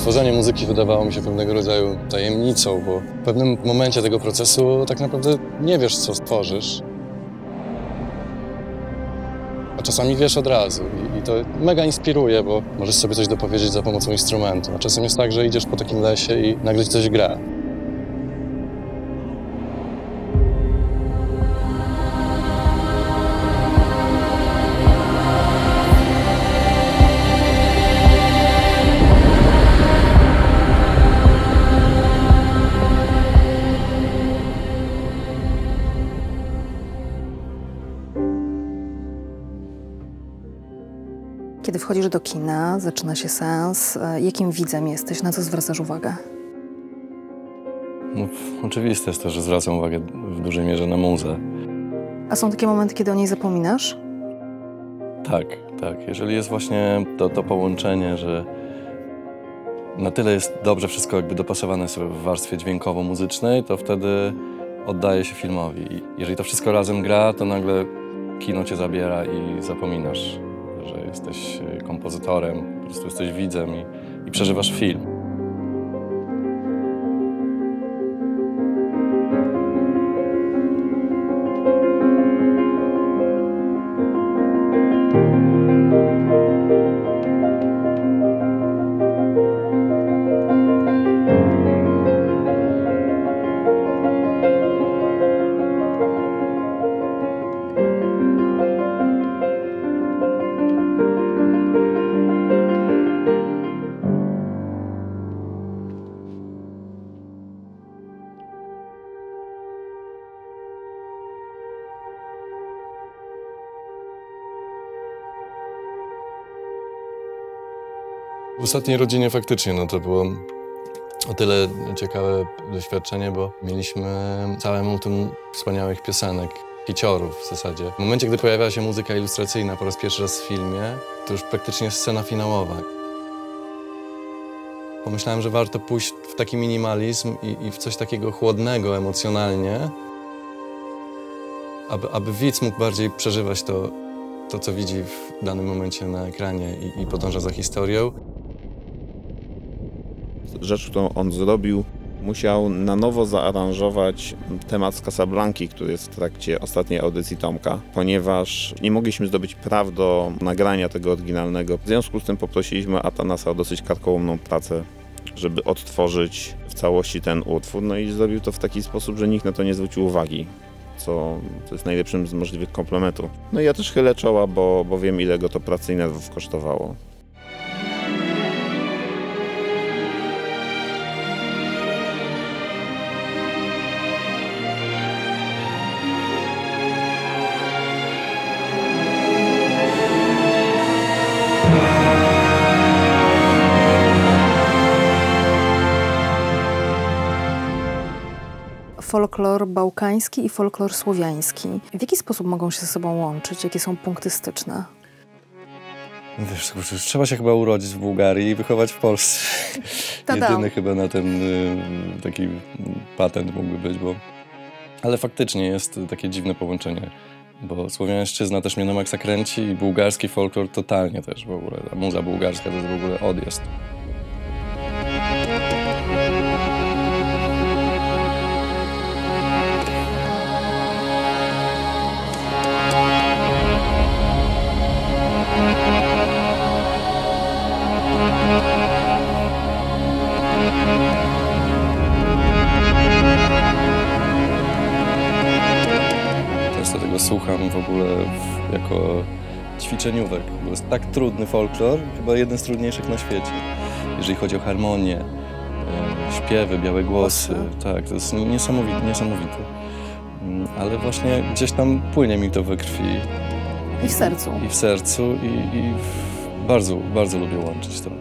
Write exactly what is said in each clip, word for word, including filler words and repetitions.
Tworzenie muzyki wydawało mi się pewnego rodzaju tajemnicą, bo w pewnym momencie tego procesu tak naprawdę nie wiesz, co stworzysz. A czasami wiesz od razu i, i to mega inspiruje, bo możesz sobie coś dopowiedzieć za pomocą instrumentu. A czasem jest tak, że idziesz po takim lesie i nagle ci coś gra. Kiedy wchodzisz do kina, zaczyna się seans, jakim widzem jesteś, na co zwracasz uwagę? No, oczywiste jest to, że zwracam uwagę w dużej mierze na muzę. A są takie momenty, kiedy o niej zapominasz? Tak, tak. Jeżeli jest właśnie to, to połączenie, że na tyle jest dobrze wszystko jakby dopasowane sobie w warstwie dźwiękowo-muzycznej, to wtedy oddaje się filmowi. I jeżeli to wszystko razem gra, to nagle kino cię zabiera i zapominasz, że jesteś kompozytorem, po prostu jesteś widzem i, i przeżywasz film. W ostatniej rodzinie faktycznie no to było o tyle ciekawe doświadczenie, bo mieliśmy całe multum wspaniałych piosenek, hiciorów w zasadzie. W momencie, gdy pojawiała się muzyka ilustracyjna po raz pierwszy raz w filmie, to już praktycznie jest scena finałowa. Pomyślałem, że warto pójść w taki minimalizm i, i w coś takiego chłodnego emocjonalnie, aby, aby widz mógł bardziej przeżywać to, to, co widzi w danym momencie na ekranie i, i podąża za historią. Rzecz, którą on zrobił, musiał na nowo zaaranżować temat z Casablanki, który jest w trakcie ostatniej audycji Tomka, ponieważ nie mogliśmy zdobyć praw do nagrania tego oryginalnego. W związku z tym poprosiliśmy Atanasa o dosyć karkołomną pracę, żeby odtworzyć w całości ten utwór. No i zrobił to w taki sposób, że nikt na to nie zwrócił uwagi, co to jest najlepszym z możliwych komplementów. No i ja też chylę czoła, bo, bo wiem, ile go to pracy i nerwów kosztowało. Folklor bałkański i folklor słowiański. W jaki sposób mogą się ze sobą łączyć? Jakie są punkty styczne? Wiesz, trzeba się chyba urodzić w Bułgarii i wychować w Polsce. Jedyny chyba na ten y, taki patent mógłby być, bo... Ale faktycznie jest takie dziwne połączenie, bo słowiańszczyzna też mnie na maksa kręci i bułgarski folklor totalnie też w ogóle. A muza bułgarska to jest w ogóle odjazd. Często tego słucham w ogóle w, jako ćwiczeniówek, bo jest tak trudny folklor, chyba jeden z trudniejszych na świecie. Jeżeli chodzi o harmonię, e, śpiewy, białe głosy, tak, to jest niesamowite, niesamowite. Ale właśnie gdzieś tam płynie mi to we krwi. I w sercu. I w sercu i, i w, bardzo, bardzo lubię łączyć to.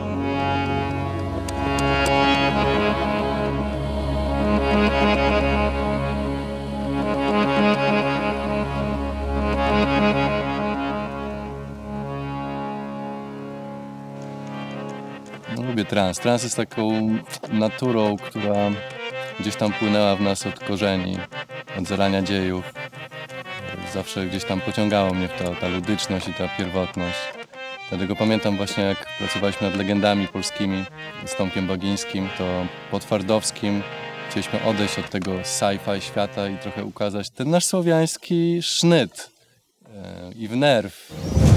No, lubię trans. Trans jest taką naturą, która gdzieś tam płynęła w nas od korzeni, od zarania dziejów. Zawsze gdzieś tam pociągało mnie w to, ta ludyczność i ta pierwotność. Dlatego pamiętam właśnie, jak pracowaliśmy nad legendami polskimi z Tomkiem Bagińskim, to po Twardowskim chcieliśmy odejść od tego sci-fi świata i trochę ukazać ten nasz słowiański sznyt yy, i w nerw.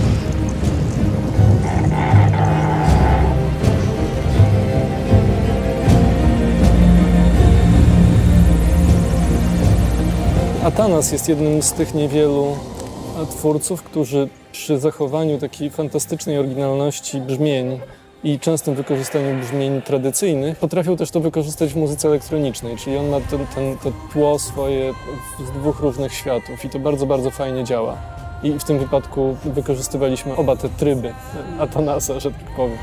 Atanas jest jednym z tych niewielu twórców, którzy przy zachowaniu takiej fantastycznej oryginalności brzmień i częstym wykorzystaniu brzmień tradycyjnych potrafią też to wykorzystać w muzyce elektronicznej, czyli on ma ten, ten, to tło swoje z dwóch różnych światów i to bardzo, bardzo fajnie działa. I w tym wypadku wykorzystywaliśmy oba te tryby Atanasa, że tak powiem.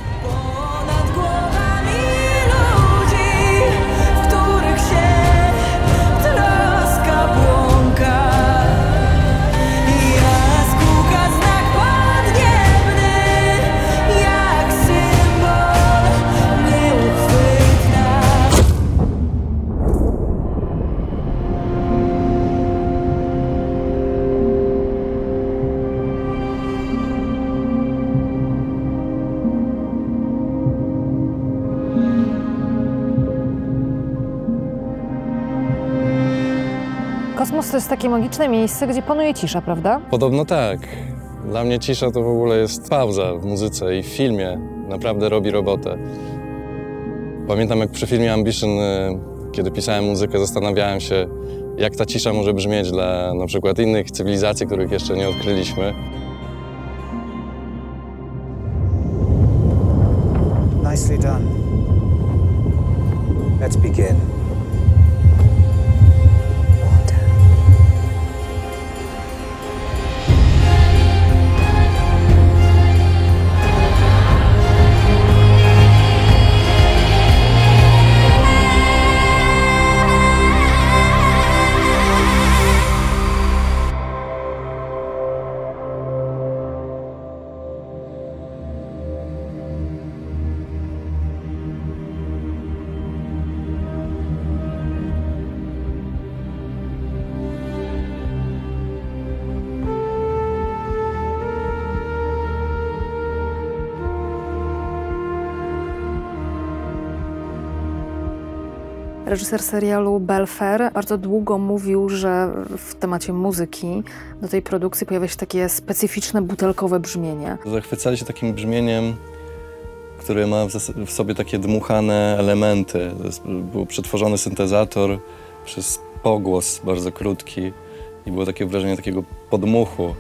Kosmos to jest takie magiczne miejsce, gdzie panuje cisza, prawda? Podobno tak. Dla mnie cisza to w ogóle jest pauza w muzyce i w filmie. Naprawdę robi robotę. Pamiętam, jak przy filmie Ambition, kiedy pisałem muzykę, zastanawiałem się, jak ta cisza może brzmieć dla na przykład innych cywilizacji, których jeszcze nie odkryliśmy. Nicely done. Let's begin. Reżyser serialu Belfer bardzo długo mówił, że w temacie muzyki do tej produkcji pojawia się takie specyficzne, butelkowe brzmienie. Zachwycali się takim brzmieniem, które ma w sobie takie dmuchane elementy. Był przetworzony syntezator przez pogłos bardzo krótki i było takie wrażenie takiego podmuchu.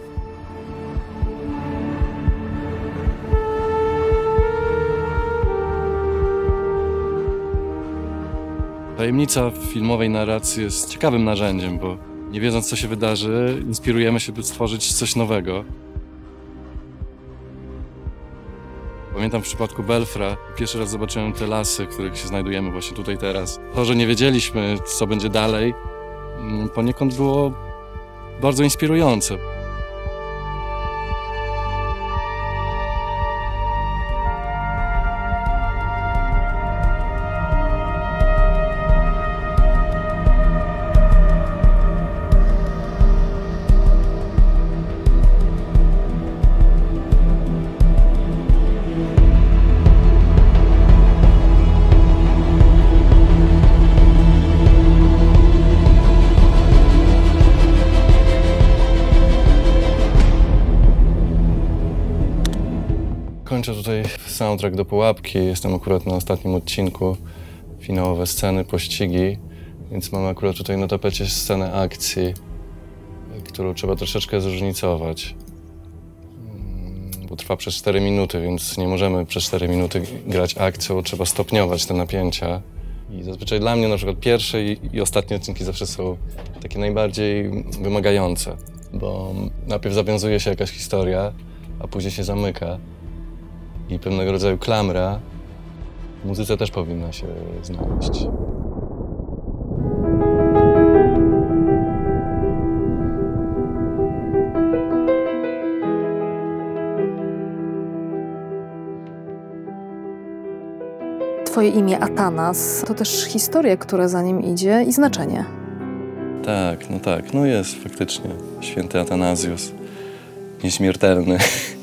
Tajemnica filmowej narracji jest ciekawym narzędziem, bo nie wiedząc, co się wydarzy, inspirujemy się, by stworzyć coś nowego. Pamiętam w przypadku Belfra, pierwszy raz zobaczyłem te lasy, w których się znajdujemy właśnie tutaj teraz. To, że nie wiedzieliśmy, co będzie dalej, poniekąd było bardzo inspirujące. Kończę tutaj soundtrack do Pułapki. Jestem akurat na ostatnim odcinku. Finałowe sceny, pościgi. Więc mamy akurat tutaj na tapecie scenę akcji, którą trzeba troszeczkę zróżnicować. Bo trwa przez cztery minuty, więc nie możemy przez cztery minuty grać akcją. Trzeba stopniować te napięcia. I zazwyczaj dla mnie na przykład pierwsze i, i ostatnie odcinki zawsze są takie najbardziej wymagające. Bo najpierw zawiązuje się jakaś historia, a później się zamyka. I pewnego rodzaju klamra w muzyce też powinna się znaleźć. Twoje imię Atanas to też historia, która za nim idzie i znaczenie. Tak, no tak, no jest faktycznie święty Atanazjusz, nieśmiertelny.